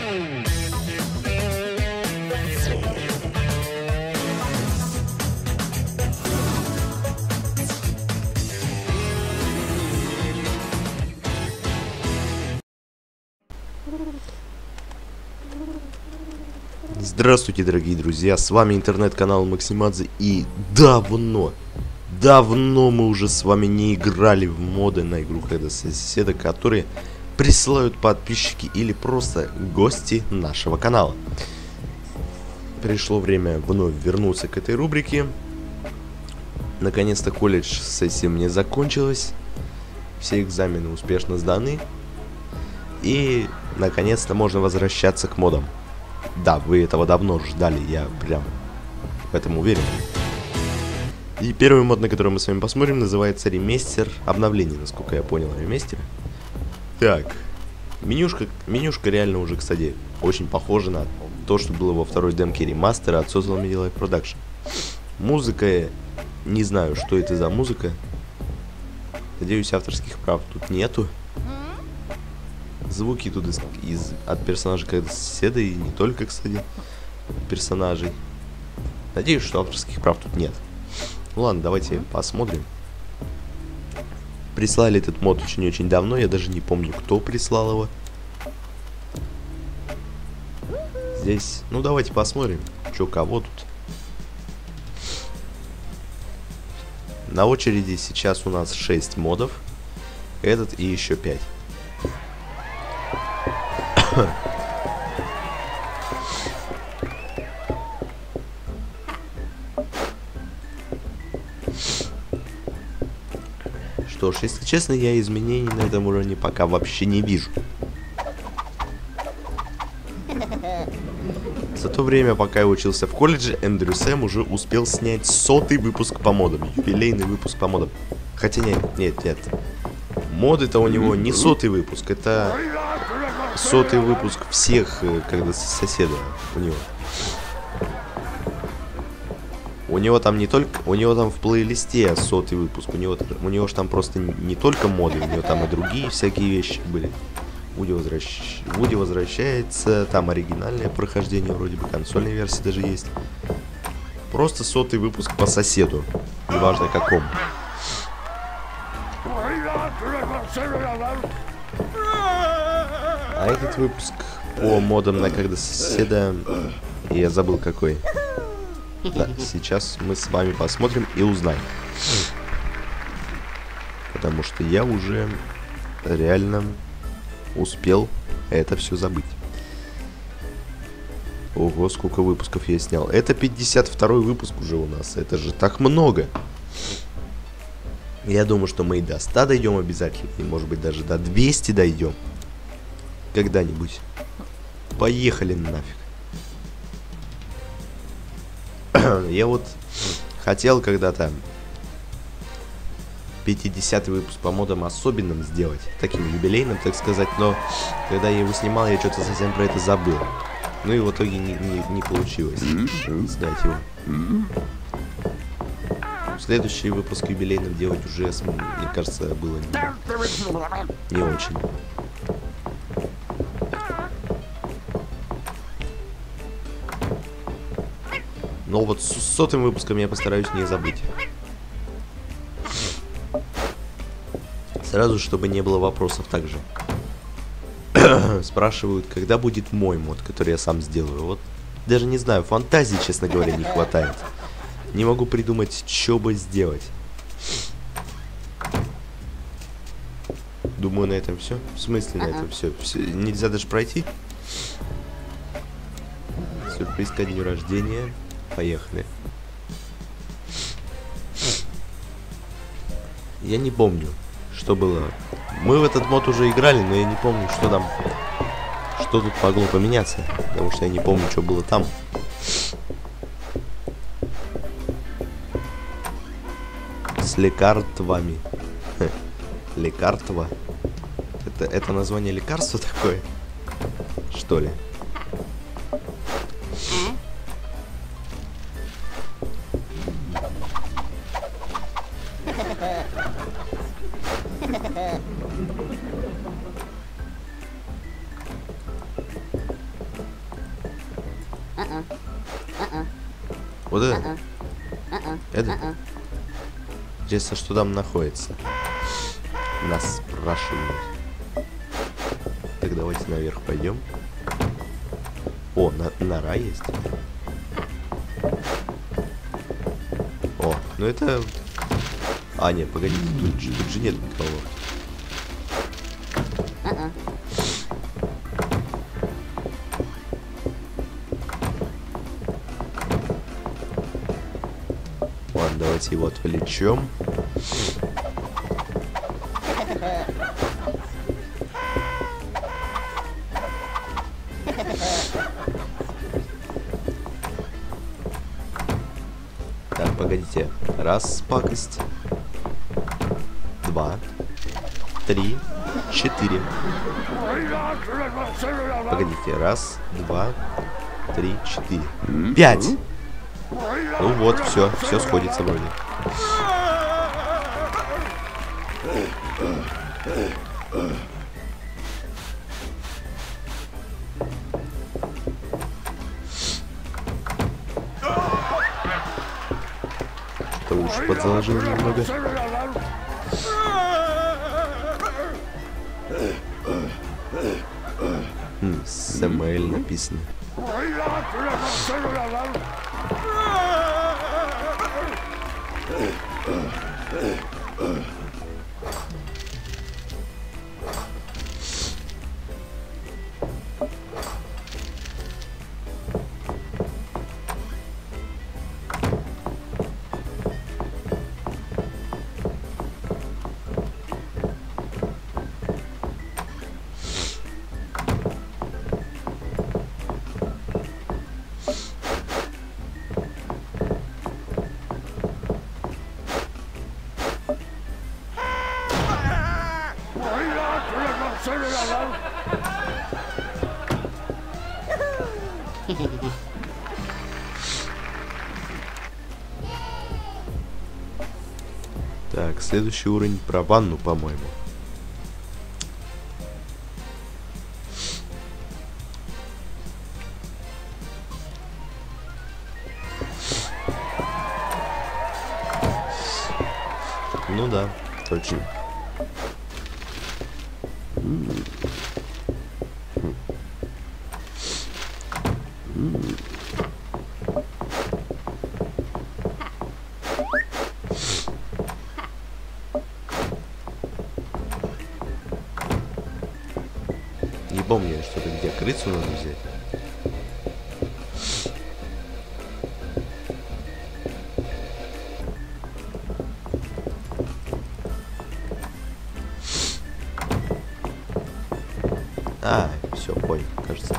Здравствуйте, дорогие друзья, с вами интернет-канал Максимадзе, и давно мы уже с вами не играли в моды на игру Когда соседа, которые присылают подписчики или просто гости нашего канала. Пришло время вновь вернуться к этой рубрике. Наконец-то колледж сессия мне закончилась, все экзамены успешно сданы, и наконец-то можно возвращаться к модам. Да, вы этого давно ждали, я прям в этом уверен. И первый мод, на который мы с вами посмотрим, называется ремастер обновлений, насколько я понял, ремастер. Так, менюшка реально уже, кстати, очень похожа на то, что было во второй демке ремастера от Social Media Life Production. Музыка, не знаю, что это за музыка. Надеюсь, авторских прав тут нету. Звуки тут от персонажей Когда соседа, и не только, кстати, персонажей. Надеюсь, что авторских прав тут нет. Ладно, давайте посмотрим. Прислали этот мод очень-очень давно, я даже не помню, кто прислал его. Здесь, ну давайте посмотрим, что кого тут. На очереди сейчас у нас 6 модов. Этот и еще 5. Что ж, если честно, я изменений на этом уровне пока вообще не вижу. За то время, пока я учился в колледже, Эндрю Сэм уже успел снять 100-й выпуск по модам, юбилейный выпуск по модам. Хотя нет. Моды-то у него не 100-й выпуск, это 100-й выпуск всех Когда соседа у него. У него там не только, у него там в плейлисте 100-й выпуск, у него же там просто не только моды, у него там и другие всякие вещи были. Вуди возвращается, там оригинальное прохождение, вроде бы консольная версия даже есть. Просто 100-й выпуск по соседу, неважно какому. А этот выпуск по модам на Когда соседа, я забыл какой. Да, сейчас мы с вами посмотрим и узнаем. Потому что я уже реально успел это все забыть. Ого, сколько выпусков я снял. Это 52-й выпуск уже у нас. Это же так много. Я думаю, что мы и до 100 дойдем обязательно. И может быть даже до 200 дойдем. Когда-нибудь. Поехали нафиг. Я вот хотел когда-то 50-й выпуск по модам особенным сделать, таким юбилейным, так сказать, но когда я его снимал, я что-то совсем про это забыл. Ну и в итоге не получилось сдать его. Следующий выпуск юбилейным делать уже, мне кажется, было не очень. Но вот с 100-м выпуском я постараюсь не забыть. Сразу, чтобы не было вопросов также. Спрашивают, когда будет мой мод, который я сам сделаю. Вот даже не знаю, фантазии, честно говоря, не хватает. Не могу придумать, что бы сделать. Думаю, на этом все. В смысле на этом все? Нельзя даже пройти? Сюрприз ко дню рождения. Поехали. Я не помню, что было. Мы в этот мод уже играли, но я не помню, что там, что тут могло поменяться, потому что я не помню, что было там. С лекарствами. Лекарство. Это название лекарства такое? Что ли? Вот это? Это? Интересно, что там находится. Нас спрашивают. Так, давайте наверх пойдем. О, нора есть. О, ну это... А, нет, погодите, тут же нет никого. Ладно, давайте его отвлечем. Так, погодите. Раз, пакость. 2, 3, 4. Погодите. Раз, 2, 3, 4. 5. Ну вот, все сходится вроде. Что-то уши подзаложил немного. Сэмэл написано. Так, следующий уровень про ванну, по-моему. Ну да, точно. Не помню, что-то где крысу надо взять. А, все, понял, кажется.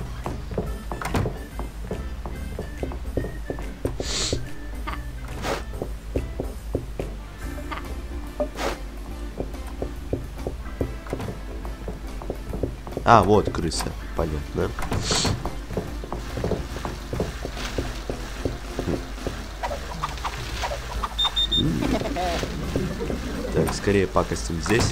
А, вот крыса, понятно. Так, скорее пакостим здесь.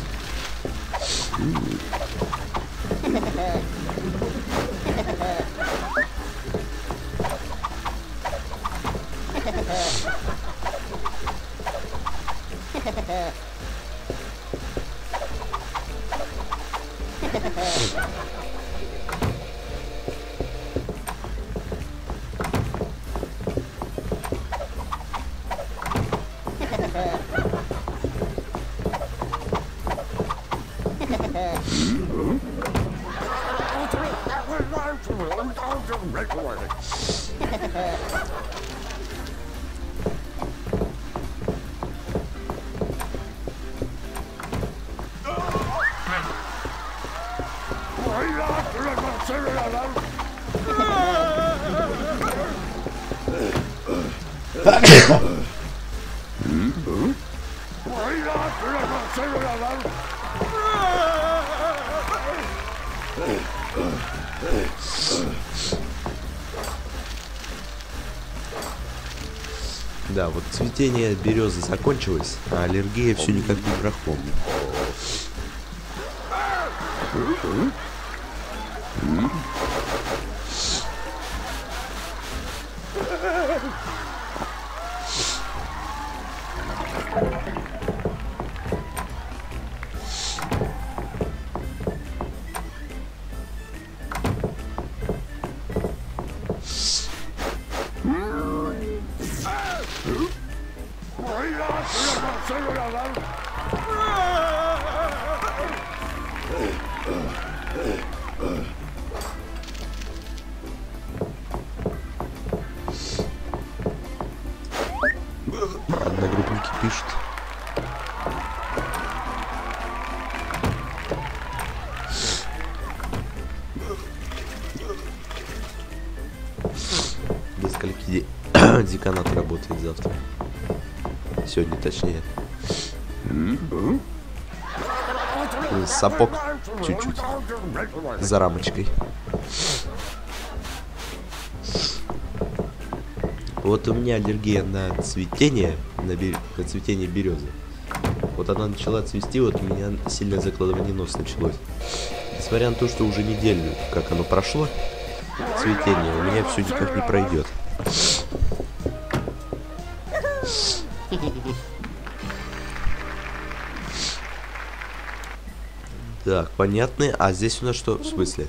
Да, вот цветение березы закончилось, а аллергия все никак не проходит. Одногруппники пишут. До скольки деканат работает завтра? Сегодня, точнее. Сапог чуть-чуть за рамочкой. Вот у меня аллергия на цветение, на цветение березы. Вот она начала цвести, вот у меня сильное закладывание носа началось. Несмотря на то, что уже неделю, как оно прошло, цветение, у меня все никак не пройдет. Так, понятно. А здесь у нас что? В смысле?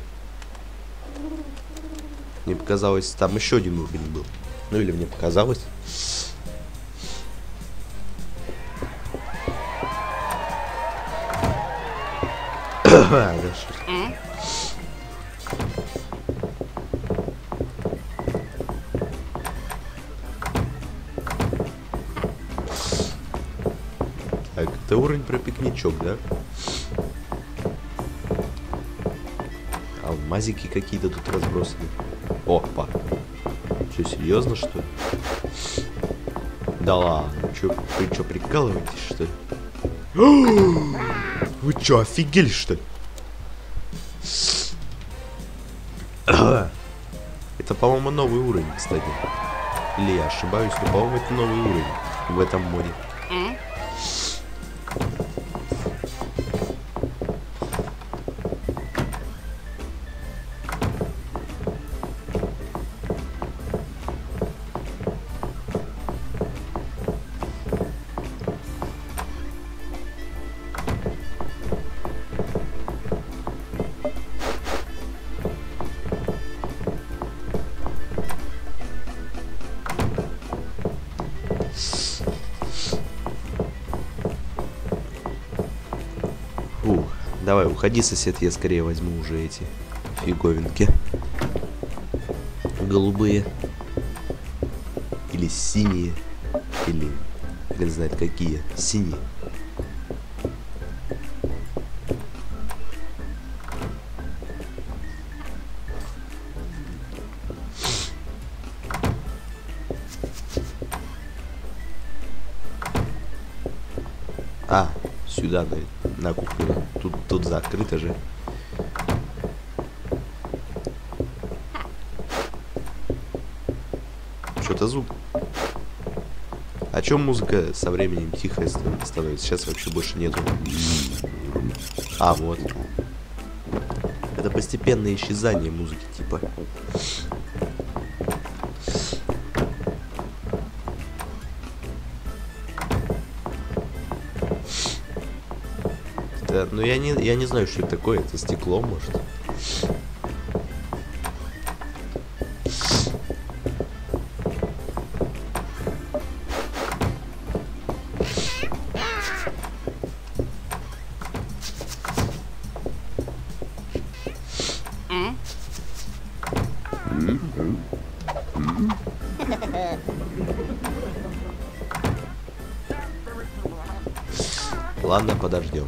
Мне показалось, там еще один уровень был. Ну или мне показалось. Так, это уровень про пикничок, да? Алмазики какие-то тут разбросаны. Опа. Че, серьезно, что ли? Да ладно, вы что, прикалываетесь, что ли? Вы что, офигели, что ли? Это, по-моему, новый уровень, кстати. Или я ошибаюсь, но, по-моему, это новый уровень в этом моде. Давай, уходи, сосед, я скорее возьму уже эти фиговинки. Голубые. Или синие. Или, хрен знает какие. Синие. А, сюда, на кухню. Тут закрыто же. Что-то звук. А чё музыка со временем тихая становится? Сейчас вообще больше нету. А, вот. Это постепенное исчезание музыки, типа. Ну я не знаю, что это такое. Это стекло, может. Ладно, подождем.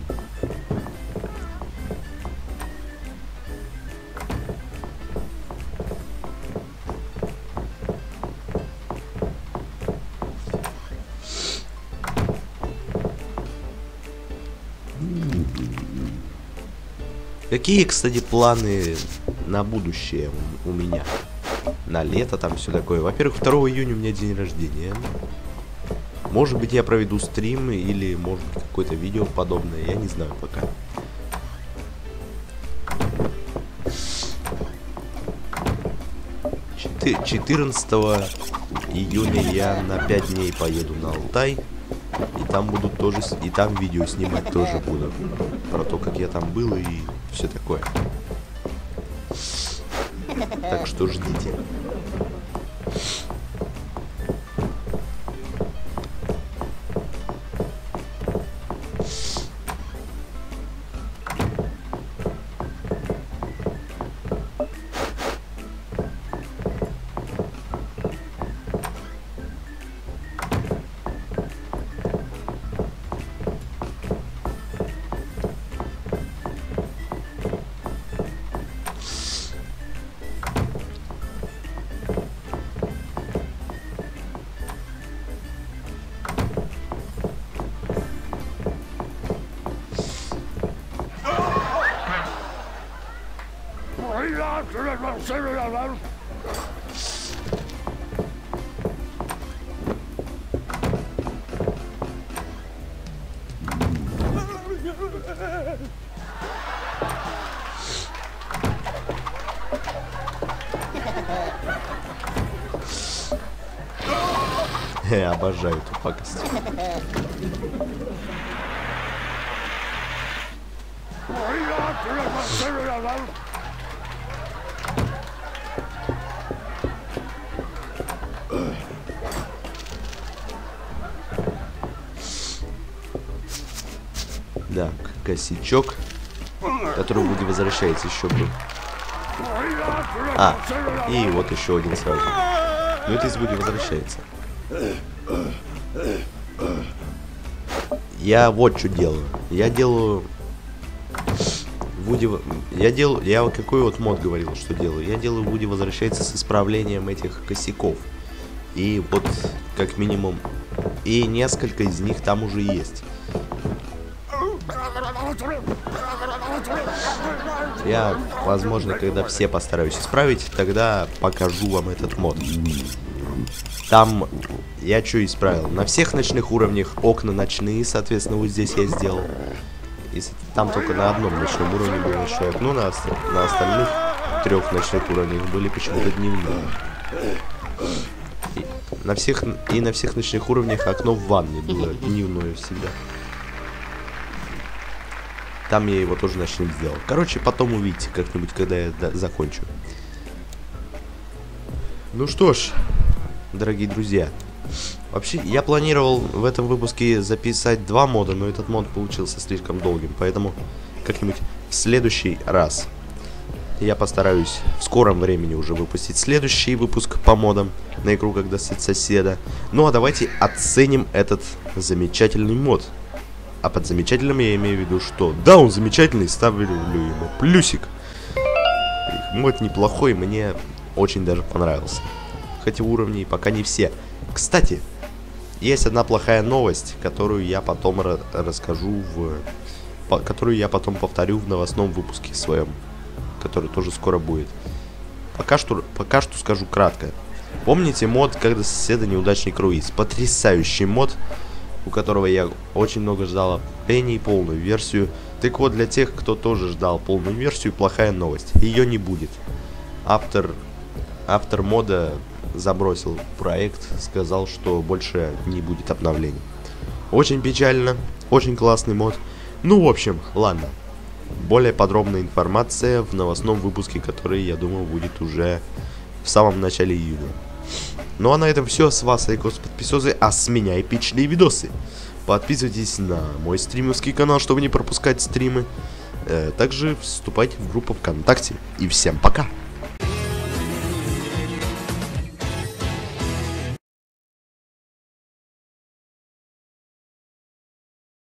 Какие, кстати, планы на будущее у меня? На лето там все такое. Во-первых, 2 июня у меня день рождения. Может быть, я проведу стрим или, может быть, какое-то видео подобное. Я не знаю пока. — 14 июня я на 5 дней поеду на Алтай. И там буду тоже, и там видео снимать тоже буду. Про то, как я там был и все такое. Так что ждите. Я обожаю эту пакость. Да, косячок, который в Вуди возвращается еще был. И вот еще один сразу. Ну это из Вуди возвращается. Я вот что делаю. Я делаю... Вуди... Я какой вот мод говорил, что делаю. Я делаю Вуди возвращается с исправлением этих косяков. И вот, как минимум... И несколько из них там уже есть. Я, возможно, когда все постараюсь исправить, тогда покажу вам этот мод. Там я что исправил? На всех ночных уровнях окна ночные, соответственно, вот здесь я сделал. И там только на одном ночном уровне было ночное окно, на остальных 3 ночных уровнях были почему-то дневные. На всех ночных уровнях окно в ванне было дневное всегда. Там я его тоже ночным сделал. Короче, потом увидите как-нибудь, когда я закончу. Ну что ж, дорогие друзья. Вообще, я планировал в этом выпуске записать 2 мода, но этот мод получился слишком долгим. Поэтому как-нибудь в следующий раз я постараюсь в скором времени уже выпустить следующий выпуск по модам на игру «Как достать соседа». Ну а давайте оценим этот замечательный мод. А под замечательным я имею в виду, что да, он замечательный, ставлю ему плюсик. Мод неплохой, мне очень даже понравился. Хотя уровни пока не все. Кстати, есть одна плохая новость, которую я потом расскажу которую я потом повторю в новостном выпуске своем, который тоже скоро будет. Пока что скажу кратко. Помните мод «Когда соседа неудачный круиз»? Потрясающий мод, у которого я очень много ждал Пенни и полную версию. Так вот, для тех, кто тоже ждал полную версию, плохая новость. Ее не будет. Автор мода забросил проект, сказал, что больше не будет обновлений. Очень печально, очень классный мод. Ну, в общем, ладно. Более подробная информация в новостном выпуске, который, я думаю, будет уже в самом начале июня. Ну а на этом все. С вас Айкос Подписозы, а с меня эпичные видосы. Подписывайтесь на мой стримерский канал, чтобы не пропускать стримы. Также вступайте в группу ВКонтакте. И всем пока!